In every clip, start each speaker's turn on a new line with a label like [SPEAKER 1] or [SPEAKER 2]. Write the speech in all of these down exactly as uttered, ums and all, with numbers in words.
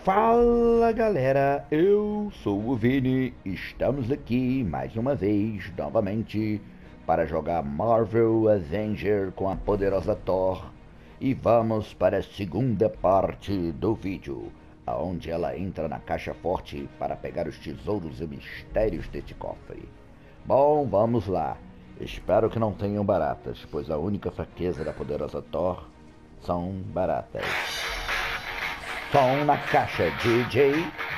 [SPEAKER 1] Fala galera, eu sou o Vini, estamos aqui mais uma vez, novamente, para jogar Marvel Avenger com a poderosa Thor. E vamos para a segunda parte do vídeo, onde ela entra na caixa forte para pegar os tesouros e mistérios deste cofre. Bom, vamos lá. Espero que não tenham baratas, pois a única fraqueza da poderosa Thor são baratas. Som na caixa, D J.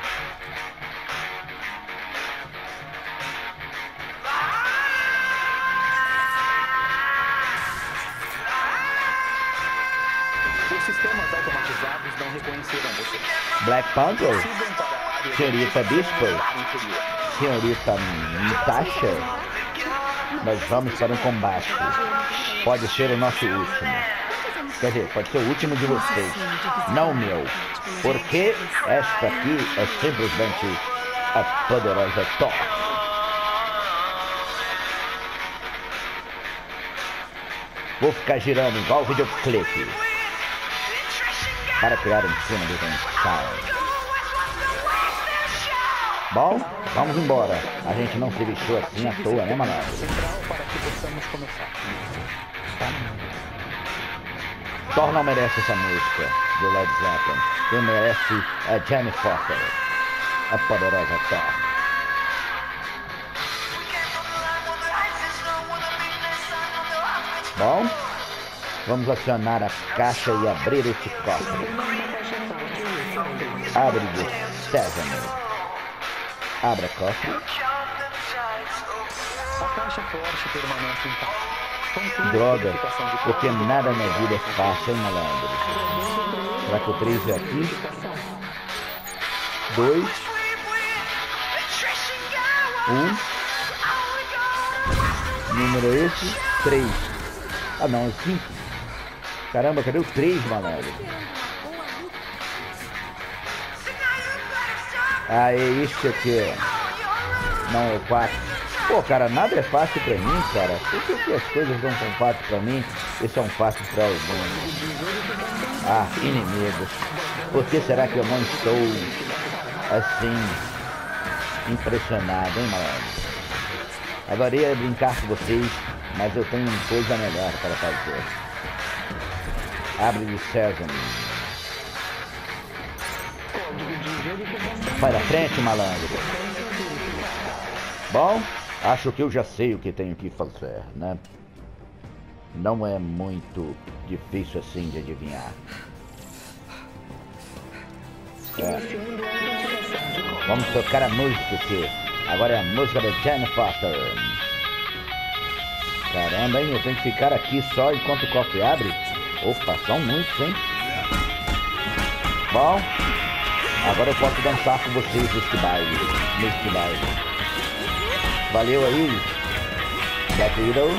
[SPEAKER 2] Os sistemas automatizados não reconheceram você.
[SPEAKER 1] Black Panther, senhorita Bispo, senhorita Natasha, nós vamos para um combate. Pode ser o nosso último. Quer dizer, pode ser o último de vocês, não o meu. Porque esta aqui é simplesmente a poderosa Thor. Vou ficar girando igual o videoclipe para criar em cima do sound. Bom, vamos embora. A gente não se vestiu assim à toa, né, malandro?
[SPEAKER 2] Para que possamos começar.
[SPEAKER 1] Thor não merece essa música do Led Zeppelin. Quem merece é Jane Foster, a poderosa Thor. Bom, vamos acionar a caixa e abrir este cofre. Abre de Sesame. Abra cofre.
[SPEAKER 2] A caixa forte permanece intacta.
[SPEAKER 1] Droga, porque nada na vida é fácil, hein, malandro? Será que o três é aqui? dois. um. Número esse? três. Ah não, é cinco. Caramba, cadê o três, malandro? Ah, é este aqui. Não, é o quatro. Pô, cara, nada é fácil pra mim, cara. Por que, que as coisas não são fáceis pra mim e são fáceis pra alguns? Ah, inimigos. Por que será que eu não estou, assim, impressionado, hein, malandro? Agora ia brincar com vocês, mas eu tenho coisa melhor para fazer. Abre de Sesame. Vai na frente, malandro. Bom, acho que eu já sei o que tenho que fazer, né? Não é muito difícil assim de adivinhar. É. Vamos tocar a música aqui. Agora é a música da Jane Foster. Caramba, hein? Eu tenho que ficar aqui só enquanto o cofre abre? Opa, são muitos, hein? Bom, agora eu posso dançar com vocês neste baile. Neste baile. Valeu aí, Black Widow.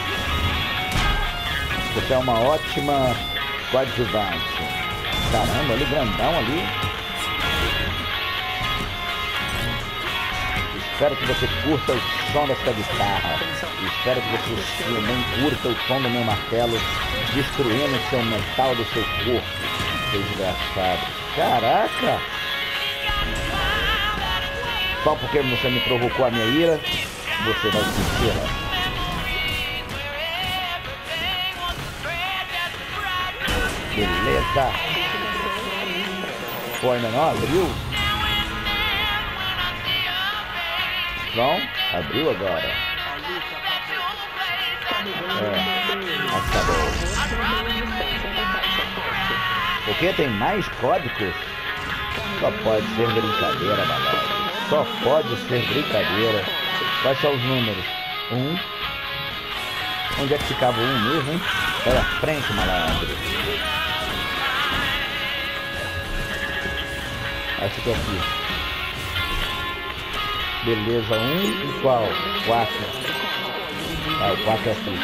[SPEAKER 1] Você é uma ótima coadjuvante. Caramba, ali grandão ali. Espero que você curta o som dessa guitarra. Espero que você também curta o som do meu martelo, destruindo o seu metal do seu corpo, seu desgraçado. Caraca! Só porque você me provocou a minha ira, você vai sentir ela. Beleza. Pô, ainda não abriu? Não? Abriu agora. É, acabou. O que? Tem mais códigos? Só pode ser brincadeira, malandro. Só pode ser brincadeira. Quais são os números? Um. Onde é que ficava um mesmo, hein? Vai à frente, malandro. Acho que é aqui. Beleza, um e qual? Quatro. Ah, o quatro é aqui.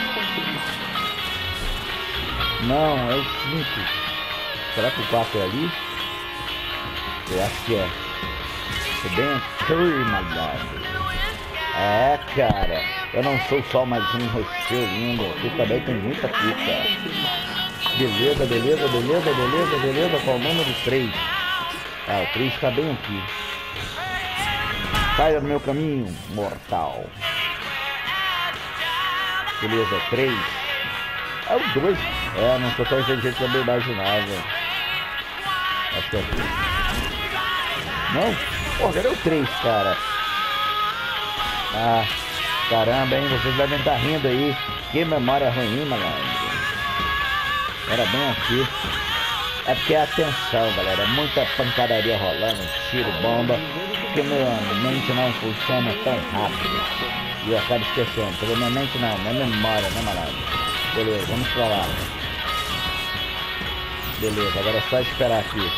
[SPEAKER 1] Não, é o cinco. Será que o quatro é ali? Eu acho que é. É bem aqui, malandro. É, cara. Eu não sou só mais um rocheiro lindo. Aqui também tem muita fita. Beleza, beleza, beleza, beleza, beleza. Qual o número três? Ah, o três está bem aqui. Saia do meu caminho, mortal. Beleza, três. É o dois. É, não sou tão inteligente como eu imaginava. Acho que é aqui. Não? Pô, cadê o três, cara? Ah, caramba, hein? Vocês devem estar rindo aí. Que memória ruim, malandro. Era bem aqui. É porque é atenção, galera. É muita pancadaria rolando, tiro, bomba. Porque minha mente não funciona tão rápido. E eu acabo esquecendo. Porque minha mente não, minha memória, né, malandro? Beleza, vamos pra lá. Beleza, agora é só esperar aqui.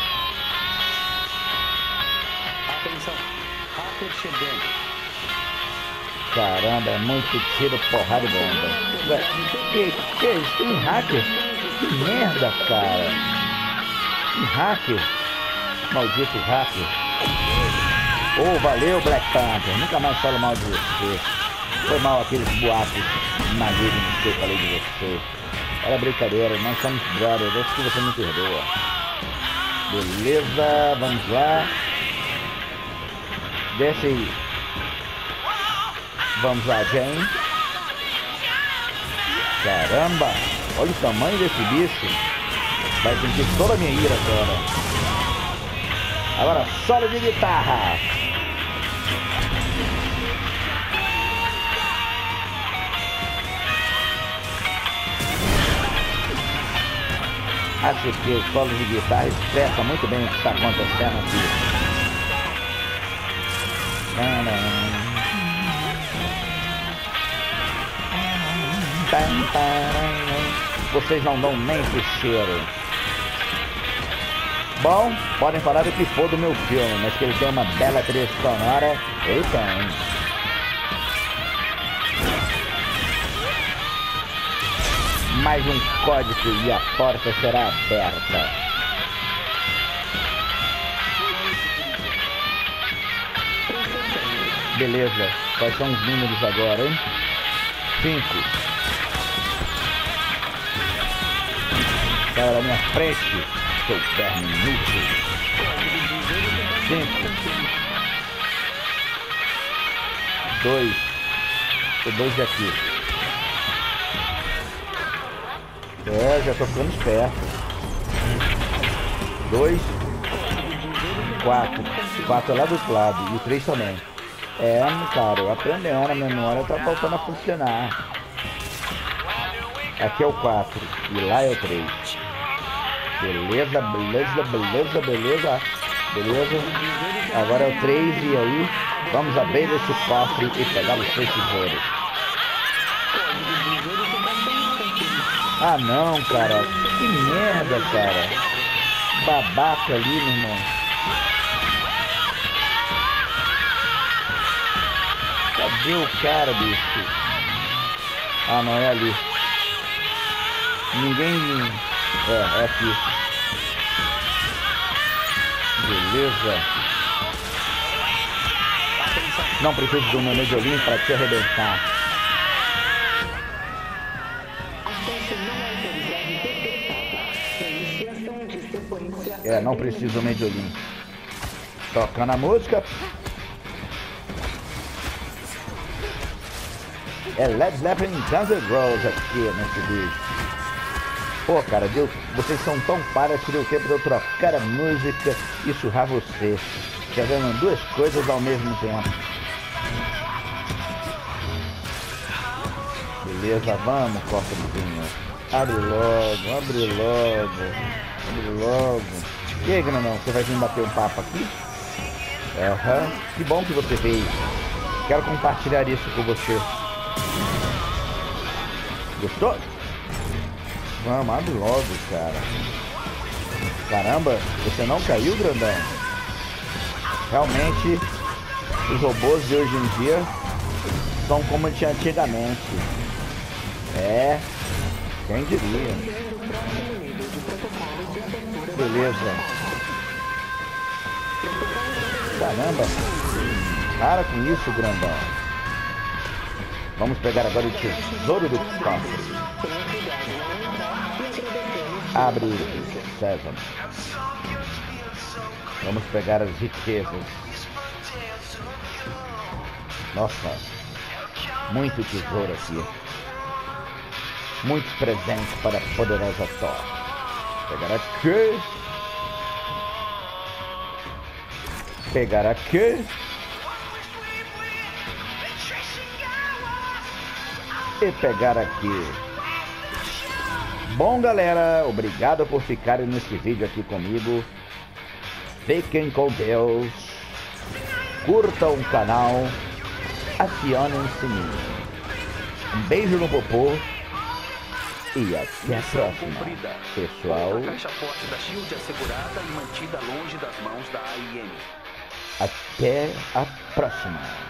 [SPEAKER 2] Atenção, hacker chegando.
[SPEAKER 1] Caramba, é muito tiro, porrada e bomba. Ué, que, que é isso? Tem hacker? Que merda, cara. Que hacker? Maldito hacker. Oh, valeu, Black Panther. Nunca mais falo mal de você. Foi mal aqueles boatos malignos que eu falei de você. Era brincadeira, nós somos brothers. Acho que você me perdoa. Beleza, vamos lá. Desce aí. Vamos lá, Jane. Caramba, olha o tamanho desse bicho. Vai sentir toda a minha ira agora. Agora, solo de guitarra. Acho que o solo de guitarra expressa muito bem o que está acontecendo aqui. Vocês não dão nem pro cheiro. Bom, podem falar do que for do meu filme, mas que ele tem uma bela trilha sonora, ele tem. Mais um código e a porta será aberta. Beleza, quais são os números agora, hein? Cinco. Sai da minha frente, seu verme inútil. Cinco. Dois. O dois de aqui. É, já tô ficando esperto. Dois. Quatro. Quatro é lá do outro lado. E o três também. É, cara, eu aprendendo, a memória tá voltando a funcionar. Aqui é o quatro e lá é o três. Beleza, beleza, beleza, beleza. Beleza. Agora é o três e aí vamos abrir esse cofre e pegar os três tesouros. Ah não, cara. Que merda, cara. Babaca ali, meu irmão. Cadê o cara, bicho? Ah, não, é ali. Ninguém... É, é aqui. Beleza. Não preciso de uma mediolinho para te arrebentar. É, não preciso de mediolinho. Tocando a música. É Led Zeppelin Guns N' Roses aqui nesse vídeo. Pô, cara, deu, vocês são tão paras que deu tempo de eu trocar a música e surrar você. Fazendo duas coisas ao mesmo tempo. Beleza, vamos, cofrezinho. Abre logo, abre logo, abre logo. E aí, grandão, você vai vir bater um papo aqui? Aham, uhum. Que bom que você veio. Quero compartilhar isso com você. Gostou? Vamos, abre logo, cara. Caramba, você não caiu, grandão? Realmente, os robôs de hoje em dia são como tinha antigamente. É, quem diria. Beleza. Caramba, para com isso, grandão. Vamos pegar agora o tesouro do cofre. Abre, Sésamo. Vamos pegar as riquezas. Nossa, muito tesouro aqui. Muitos presentes para a poderosa Thor. Pegar aqui. Pegar aqui. E pegar aqui. Bom, galera, obrigado por ficarem nesse vídeo aqui comigo. Fiquem com Deus. Curtam o canal. Acionem o sininho. Um beijo no popô. E até a próxima, pessoal.
[SPEAKER 2] A caixa forte da Shield assegurada e mantida longe das mãos da A I M.
[SPEAKER 1] Até a próxima.